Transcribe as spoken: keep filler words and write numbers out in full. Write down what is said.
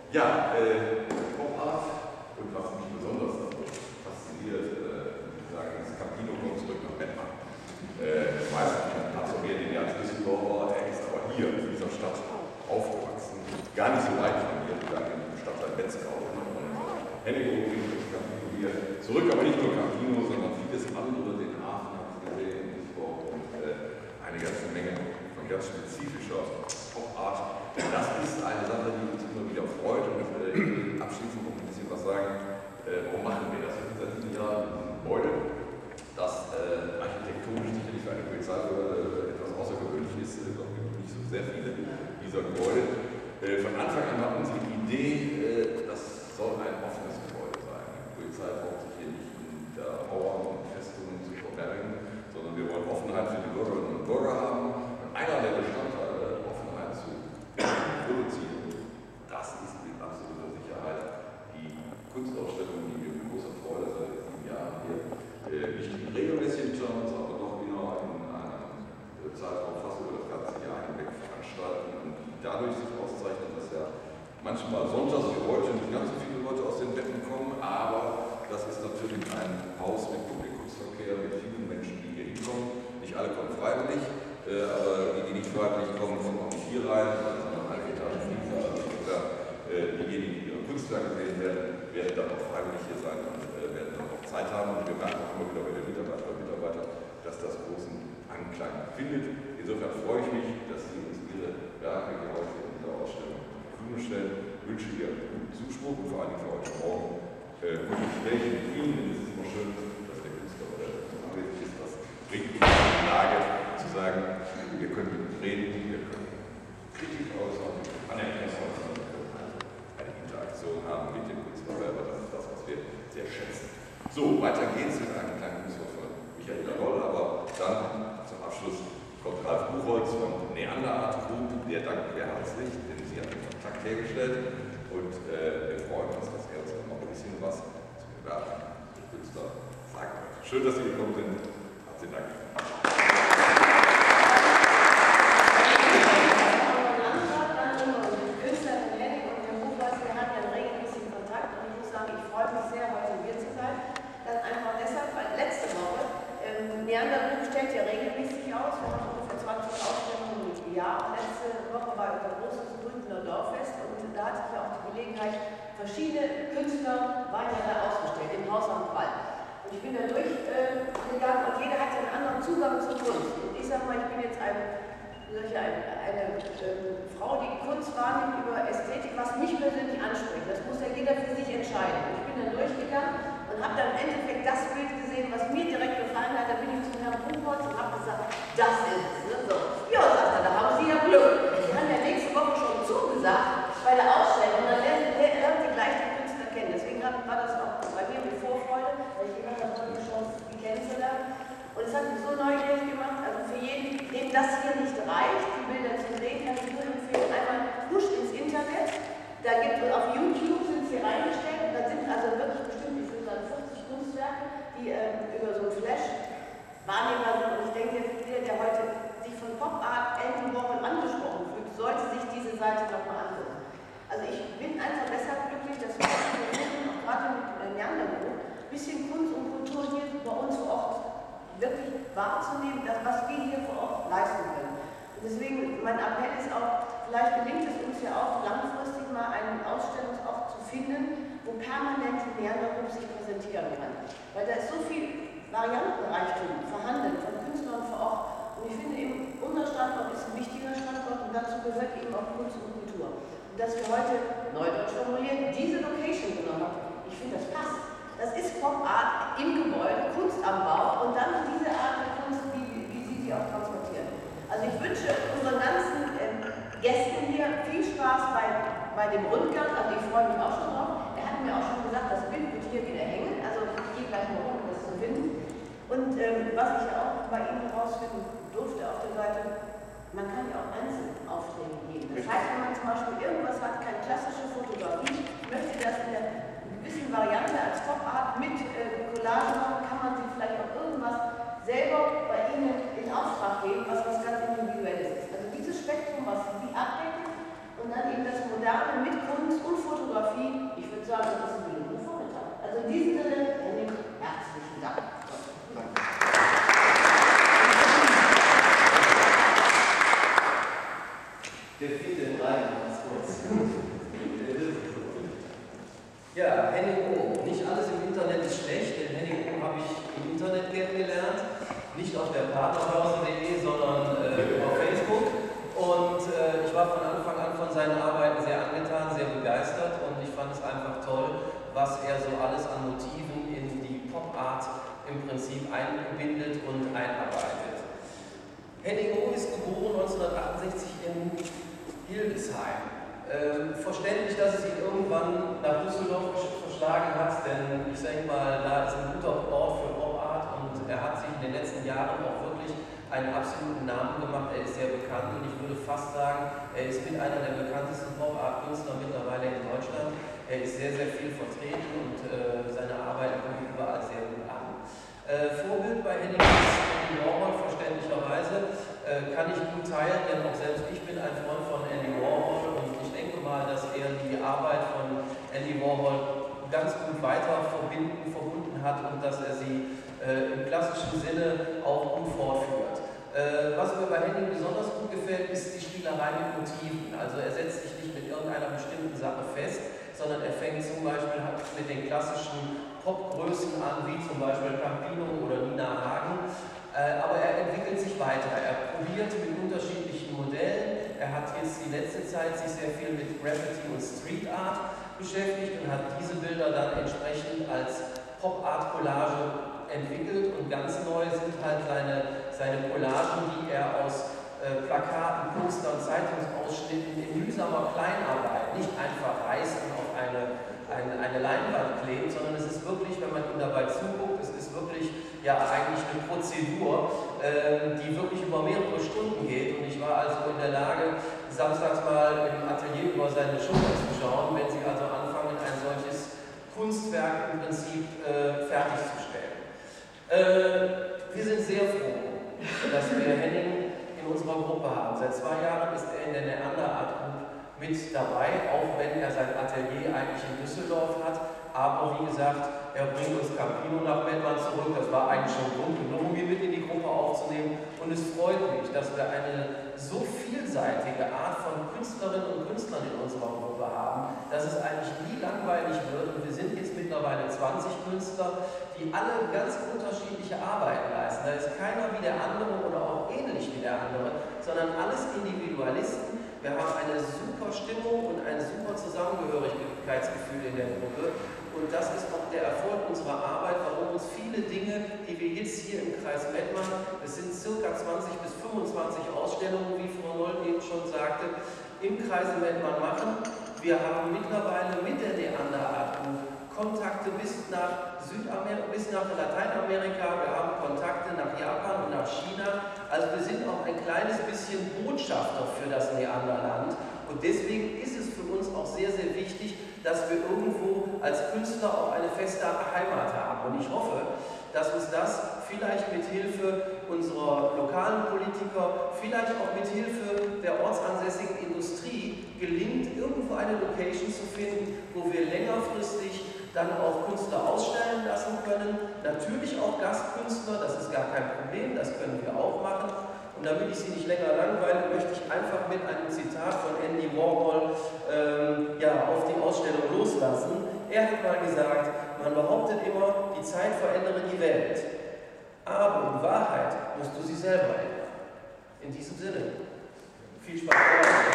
Ja, äh, Pop-Art und was mich besonders fasziniert, äh, ich sage, das Campino kommt zurück nach Mettmann. Äh, ich weiß nicht, absolviert den Jahr Düsseldorfer, er ist aber hier in dieser Stadt aufgewachsen. Gar nicht so weit von hier, sogar in der Stadtteil Betzkau. Und Henning bringt das Campino hier zurück, aber nicht nur Campino, sondern vieles andere, den Hafen haben Sie gesehen, in Duisburg und äh, eine ganze Menge von ganz spezifischer Pop-Art. Das ist eine Sache, die uns immer wieder freut und äh, ich will abschließend noch ein bisschen was sagen. Äh, warum machen wir das? Wir sind seit sieben Jahren in diesem Gebäude, das äh, architektonisch sicherlich für eine Polizeibehörde etwas außergewöhnlich ist. Es gibt nicht so sehr viele dieser Gebäude. Äh, von Anfang an war unsere Idee, äh, das soll ein offenes Gebäude sein. Die Polizei braucht sich hier nicht in der Mauern und Festungen zu verbergen, sondern wir wollen Offenheit für die Bürgerinnen und Bürger haben. Und einer der Bestandteile, Offenheit zu produzieren, das ist mit absoluter Sicherheit die Kunstausstellung, die wir mit großer Freude seit sieben Jahren hier äh, nicht in regelmäßigen Terms, aber doch immer in einem äh, Zeitraum fast über das ganze Jahr hinweg veranstalten und die dadurch sich auszeichnen, dass ja manchmal sonntags wie heute nicht ganz so viele Leute aus den Betten kommen, aber das ist natürlich ein Haus mit Publikumsverkehr, mit vielen Menschen, die hier hinkommen. Nicht alle kommen freiwillig, äh, aber die, die nicht freiwillig kommen, kommen auch nicht hier rein, sondern eine Etage tiefer. Oder äh, diejenigen, die ihre Kunstwerke sehen werden, werden dann auch freiwillig hier sein und äh, werden dann auch Zeit haben. Und wir merken auch immer wieder bei den Mitarbeiterinnen und Mitarbeitern, dass das großen Anklang findet. Insofern freue ich mich, dass Sie uns Ihre Werke hier heute in dieser Ausstellung zur Verfügung stellen. Ich wünsche Ihnen guten Zuspruch und vor allem für heute Morgen äh, gute Gespräche mit Ihnen. Denn es ist immer schön, dass der Künstler oder der anwesend ist, das bringt uns in die Lage zu sagen, wir können mit ihm reden, wir können Kritik äußern, Anerkennung äußern, wir können eine Interaktion haben mit dem Künstler selber. Das ist das, was wir sehr schätzen. So, weiter geht's mit einem kleinen Grußwort von Michael Roll, aber dann zum Abschluss kommt Ralf Buchholz vom Neander Art Group. Der dankt sehr herzlich, denn Sie haben den Kontakt hergestellt und äh, wir freuen uns, dass er uns noch ein bisschen was zum Werk der Künstler sagen wird. Schön, dass Sie gekommen sind. Herzlichen Dank. Neander Group stellt ja regelmäßig aus. Wir haben ungefähr zwanzig Ausstellungen im Jahr. Letzte Woche war unser großes Gründener Dorffest und da hatte ich ja auch die Gelegenheit, verschiedene Künstler waren ja da ausgestellt, im Haus am Wall. Und ich bin da durchgegangen äh, und jeder hat ja einen anderen Zugang zur Kunst. Und ich sage mal, ich bin jetzt eine, eine, eine äh, Frau, die Kunst wahrnimmt über Ästhetik, was mich persönlich anspricht. Das muss ja jeder für sich entscheiden. Und ich bin dann durchgegangen und habe dann im Endeffekt das Bild gesehen, was mir direkt gefallen hat. Da bin ich zum Herrn Buchholz und habe gesagt, das ist es. Ne? So. Ja, sagt er, da haben Sie ja Glück. Ich habe ja nächste Woche schon zugesagt bei der Ausstellung und dann lernt, lernt Sie gleich den Künstler kennen. Deswegen war das auch bei mir mit Vorfreude, weil ich gedacht habe, eine Chance, die kennenzulernen. Und es hat mich so neugierig gemacht, also für jeden, dem das hier nicht reicht, die Bilder zu sehen, kann ich nur empfehlen, einmal husch ins Internet. Da gibt es auf YouTube, sind sie reingestellt, da sind also wirklich bestimmt, ich würde sagen, fünfzig Kunstwerke, die äh, über so ein Flash wahrnehmbar sind. Und ich denke, jeder, der heute sich von Pop-Art Andy Warhol angesprochen fühlt, sollte sich diese Seite nochmal angucken. Also ich bin einfach deshalb glücklich, dass wir versuchen, auch gerade mit äh, Neander Group, ein bisschen Kunst und Kultur hier bei uns vor Ort wirklich wahrzunehmen, dass, was wir hier vor Ort leisten können. Und deswegen, mein Appell ist auch, vielleicht gelingt es uns ja auch langfristig mal einen Ausstellungsort zu finden, wo permanent die Neander Group sich präsentieren kann. Weil da ist so viel Variantenreichtum vorhanden von Künstlern vor Ort. Und ich finde eben, unser Standort ist ein wichtiger Standort und dazu gehört eben auch Kunst und Kultur. Und dass wir heute, neudeutsch formuliert, diese Location genommen haben, ich finde, das passt. Das ist Pop-Art im Gebäude, Kunst am Bau und dann diese Art der Kunst, wie, wie Sie sie auch transportieren. Also ich wünsche unseren ganzen äh, Gästen hier viel Spaß bei, bei dem Rundgang. Also ich freue mich auch schon drauf. Er hat mir auch schon gesagt, das Bild wird hier wieder hängen. Also ich gehe gleich mal rum, um das zu finden. Und ähm, was ich ja auch bei Ihnen herausfinden durfte auf der Seite, man kann ja auch Einzelaufträge geben. Das heißt, wenn man zum Beispiel irgendwas hat, keine klassische Fotografie, möchte das in der gewissen Variante als Pop-Art mit äh, Collage machen, kann man sich vielleicht auch irgendwas selber bei Ihnen in Auftrag geben, was was ganz Individuelles ist. Also dieses Spektrum, was Sie abdecken und dann eben das Moderne mit Kunst und Fotografie Motiven in die Pop-Art im Prinzip eingebindet und einarbeitet. Henning O ist geboren neunzehnhundertachtundsechzig in Hildesheim. Ähm, verständlich, dass es ihn irgendwann nach Düsseldorf verschlagen hat, denn ich denke mal, da ist ein guter Ort für Pop-Art und er hat sich in den letzten Jahren auch wirklich einen absoluten Namen gemacht. Er ist sehr bekannt und ich würde fast sagen, er ist mit einer der bekanntesten Pop-Art-Künstler mittlerweile in Deutschland. Er ist sehr, sehr viel vertreten und äh, seine Arbeit kommt überall sehr gut an. Äh, Vorbild bei Henning ist Andy Warhol, verständlicherweise, äh, kann ich gut teilen, denn auch selbst ich bin ein Freund von Andy Warhol und ich denke mal, dass er die Arbeit von Andy Warhol ganz gut weiter verbinden, verbunden hat und dass er sie äh, im klassischen Sinne auch gut fortführt. Äh, was mir bei Henning besonders gut gefällt, ist die Spielerei mit Motiven. Also er setzt sich nicht mit irgendeiner bestimmten Sache fest, sondern er fängt zum Beispiel mit den klassischen Popgrößen an, wie zum Beispiel Campino oder Nina Hagen. Äh, aber er entwickelt sich weiter. Er probiert mit unterschiedlichen Modellen. Er hat jetzt die letzte Zeit sich sehr viel mit Graffiti und Street Art beschäftigt und hat diese Bilder dann entsprechend als Pop-Art-Collage entwickelt. Und ganz neu sind halt seine, seine Collagen, die er aus äh, Plakaten, Postern, Zeitungsausschnitten in mühsamer Kleinarbeit nicht einfach reißt und auf eine, eine, eine Leinwand klebt, sondern es ist wirklich, wenn man ihm dabei zuguckt, es ist wirklich ja eigentlich eine Prozedur, äh, die wirklich über mehrere Stunden geht. Und ich war also in der Lage, samstags mal im Atelier über seine Schulter zu schauen, wenn sie also anfangen, ein solches Kunstwerk im Prinzip äh, fertigzustellen. Äh, wir sind sehr froh, dass wir Henning in unserer Gruppe haben. Seit zwei Jahren ist er in der Neander Art Group mit dabei, auch wenn er sein Atelier eigentlich in Düsseldorf hat. Aber wie gesagt, er bringt uns Campino nach Mettmann zurück. Das war eigentlich schon Grund genug, ihn mit in die Gruppe aufzunehmen. Und es freut mich, dass wir eine so vielseitige Art von Künstlerinnen und Künstlern in unserer Gruppe haben, dass es eigentlich nie langweilig wird. Und wir sind jetzt mittlerweile zwanzig Künstler, die alle ganz unterschiedliche Arbeiten leisten. Da ist keiner wie der andere oder auch ähnlich wie der andere, sondern alles Individualisten. Wir haben eine super Stimmung und ein super Zusammengehörigkeitsgefühl in der Gruppe. Und das ist auch der Erfolg unserer Arbeit, warum uns viele Dinge, die wir jetzt hier im Kreis Mettmann, es sind ca. zwanzig bis fünfundzwanzig Ausstellungen, wie Frau Noll eben schon sagte, im Kreis Mettmann machen. Wir haben mittlerweile mit der Neander Art Group Kontakte bis nach Südamerika, bis nach Lateinamerika, wir haben Kontakte nach Japan und nach China. Also wir sind auch ein kleines bisschen Botschafter für das Neanderland. Und deswegen ist es für uns auch sehr, sehr wichtig, dass wir irgendwo als Künstler auch eine feste Heimat haben. Und ich hoffe, dass uns das vielleicht mit Hilfe unserer lokalen Politiker, vielleicht auch mit Hilfe der ortsansässigen Industrie gelingt, irgendwo eine Location zu finden, wo wir längerfristig dann auch Künstler ausstellen lassen können. Natürlich auch Gastkünstler, das ist gar kein Problem, das können wir auch machen. Und damit ich Sie nicht länger langweile, möchte ich einfach mit einem Zitat von Andy Warhol ähm, ja, auf die Ausstellung loslassen. Er hat mal gesagt, man behauptet immer, die Zeit verändere die Welt. Aber in Wahrheit musst du sie selber ändern. In diesem Sinne, viel Spaß.